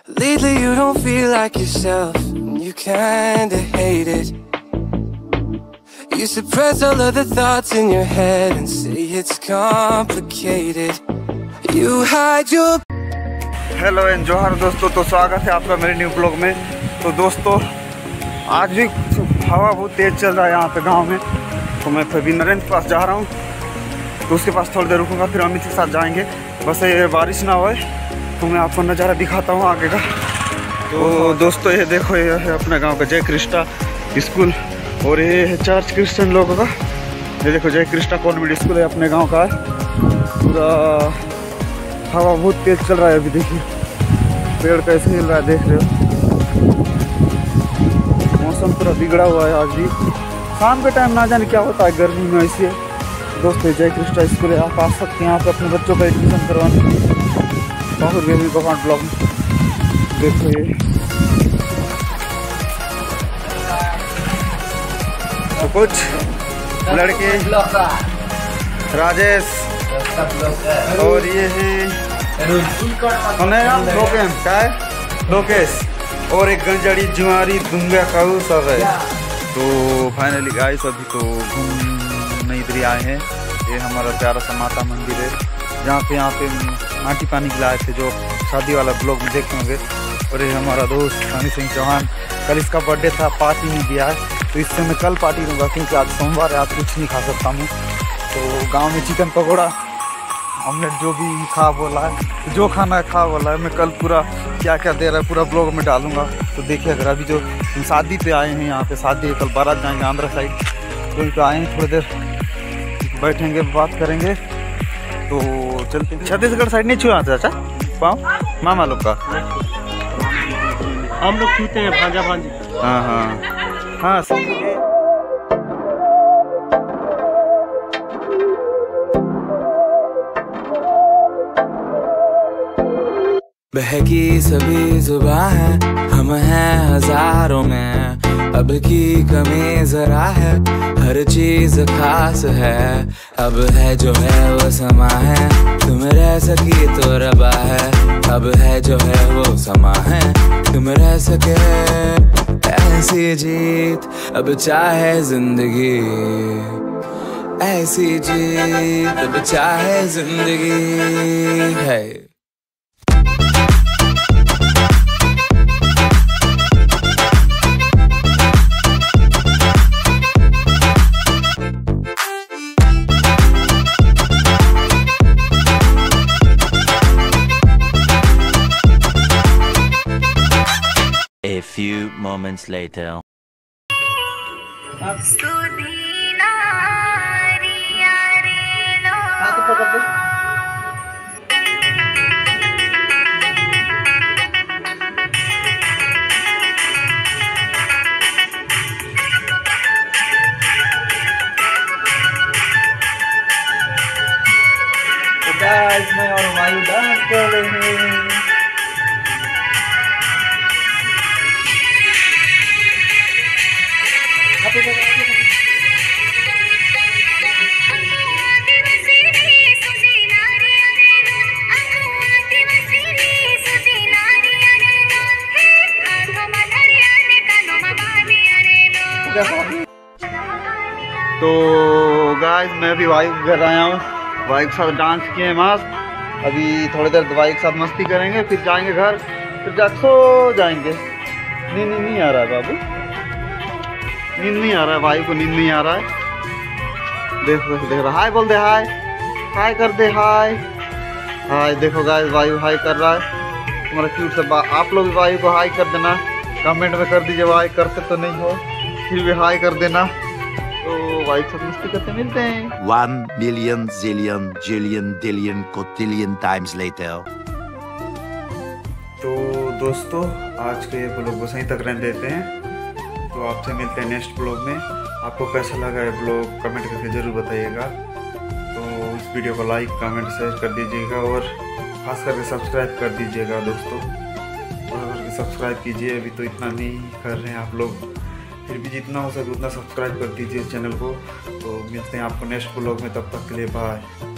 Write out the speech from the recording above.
Lately you don't feel like yourself, and you kinda hate it. You suppress all of the thoughts in your head and say it's complicated. You hide your... hello and जोहार दोस्तों, तो स्वागत है आपका मेरे new blog में। तो दोस्तों आज भी हवा बहुत तेज़ चल रहा है यहाँ पे गांव में। तो मैं फिर नरेंद्र के पास जा रहा हूँ, तो उसके पास थोड़ी देर रुकूंगा, फिर अमित के साथ जाएंगे। बस ये बारिश ना होए तो मैं आपको नज़ारा दिखाता हूँ आगे का। तो दोस्तों ये देखो, ये है अपने गांव का जय कृष्णा स्कूल, और ये है चर्च क्रिश्चियन लोगों का। ये देखो जय कृष्णा कॉन्वेंट स्कूल है अपने गांव का। पूरा हवा बहुत तेज़ चल रहा है। अभी देखिए पेड़ कैसे हिल रहा है, देख रहे हो। मौसम पूरा बिगड़ा हुआ है आज भी। शाम के टाइम ना जाने क्या होता है गर्मी में। ऐसे दोस्तों जय कृष्णा स्कूल है, आप आ सकते हैं यहाँ पे अपने बच्चों का एडमिशन करवाने। बाहुर बेबी बकान ब्लॉक में देखो ये। तो कुछ लड़के राजेश और ये है लोकेश और एक गंजाड़ी जुआरी दुंगा काऊ सब है। तो फाइनली गाइस अभी तो घूमने इधर आए हैं। ये हमारा प्यारा सा माता मंदिर है, जहाँ पे माटी पानी खिलाए थे, जो शादी वाला ब्लॉग में देखे होंगे। और ये हमारा दोस्त हनी सिंह चौहान, कल इसका बर्थडे था, पार्टी नहीं दिया है, तो इससे मैं कल पार्टी दूंगा, क्योंकि आज सोमवार है, आज कुछ नहीं खा सकता हूँ। तो गांव में चिकन पकौड़ा ऑमलेट जो भी खा बोला है, जो खाना है खा बोला है। मैं कल पूरा क्या क्या दे रहा है पूरा ब्लॉग में डालूंगा। तो देखिए, अगर अभी जो हम शादी पे आए हैं, यहाँ पे शादी है, कल बारात जाएंगे आंध्रा साइड, तो इनको आए हैं, थोड़ी देर बैठेंगे, बात करेंगे। तो चलते हैं। छत्तीसगढ़ साइड नहीं छुआ चाचा पाँव मामा लोग का? हम लोग छूते हैं भांजा भांजी। हाँ हाँ हाँ समझ। बहकी सभी जुबां है, हम हैं हजारों में, अब की कमी जरा है, हर चीज खास है। अब है जो है वो समा है, तुम रह सकी तो रबा है। अब है जो है वो समा है, तुम रह सके ऐसी जीत। अब चाहे जिंदगी ऐसी जीत, अब चाहे जिंदगी है। A few moments later. Guys मैं और वायु डांस कर रहे हैं। तो गाइस मैं अभी वायु के घर आया हूँ, वायु के साथ डांस किए हैं मस्त। अभी थोड़ी देर वायु के साथ मस्ती करेंगे, फिर जाएंगे घर, फिर जा सो जाएंगे। नींद नहीं आ रहा है बाबू, नींद नहीं आ रहा है, वायु को नींद नहीं आ रहा है। देखो हाय बोल दे, हाय हाय कर दे, हाय हाय। देखो गाइस वायु हाय कर रहा है, तुम्हारा क्यूट सा। आप लोग भी वायु को हाय कर देना, कमेंट में कर दीजिए। वायु करते तो नहीं हो, फिर भी हाय कर देना। तो वायु से मस्ती करते मिलते हैं। 1 million zillion jillion dillion cotillion times later. तो दोस्तों आज के ब्लॉग को सही तक रहने देते हैं। तो आपसे मिलते हैं नेक्स्ट ब्लॉग में। आपको कैसा लगा ये ब्लॉग कमेंट करके ज़रूर बताइएगा। तो इस वीडियो को लाइक कमेंट शेयर कर दीजिएगा, और खास करके सब्सक्राइब कर दीजिएगा दोस्तों। और सब्सक्राइब कीजिए, अभी तो इतना नहीं कर रहे हैं आप लोग, फिर भी जितना हो सके उतना सब्सक्राइब कर दीजिए चैनल को। तो मिलते हैं आपको नेक्स्ट ब्लॉग में, तब तक के लिए बाय।